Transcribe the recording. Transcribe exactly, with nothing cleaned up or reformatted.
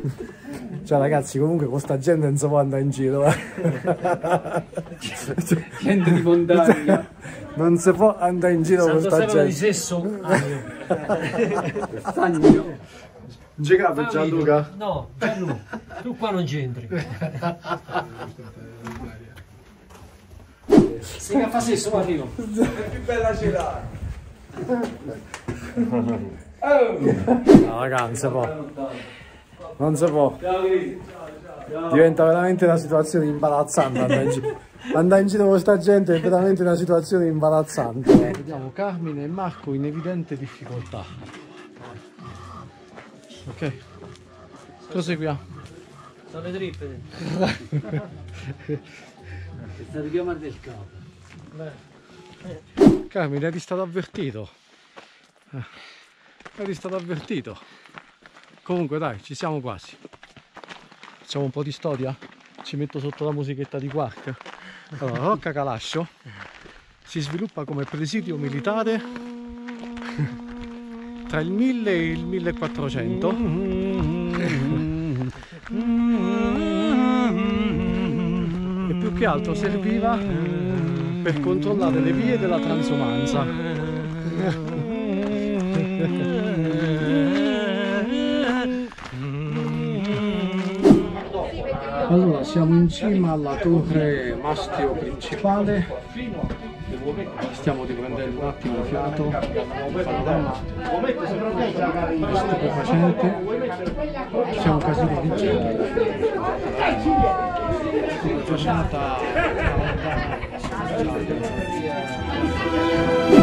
Cioè ragazzi, comunque con sta gente non si può andare in giro. Eh. Gente di montagna. Non si può andare in giro con sta gente. di sesso. Stagno. Giocate Gianluca? No, Gianluca, tu qua non c'entri. Se che fa sesso, guarda io. È più bella celare. No raga, non si può. Non si può. Diventa veramente una situazione imbarazzante andare in giro. Andare in giro con sta gente è veramente una situazione imbarazzante. Vediamo Carmine e Marco in evidente difficoltà. Ok, proseguiamo. Sono le trippe. È stato chiamare del capo. Carmine, eri stato avvertito. Eh, eri stato avvertito. Comunque dai, ci siamo quasi. Facciamo un po' di storia? Ci metto sotto la musichetta di Quark. Allora, Rocca Calascio si sviluppa come presidio militare tra il mille e il millequattrocento e più che altro serviva per controllare le vie della transumanza. Allora, siamo in cima alla torre mastio principale. Stiamo riprendendo un attimo fiato, il panorama è stupefacente, c'è un casino di gente, la giornata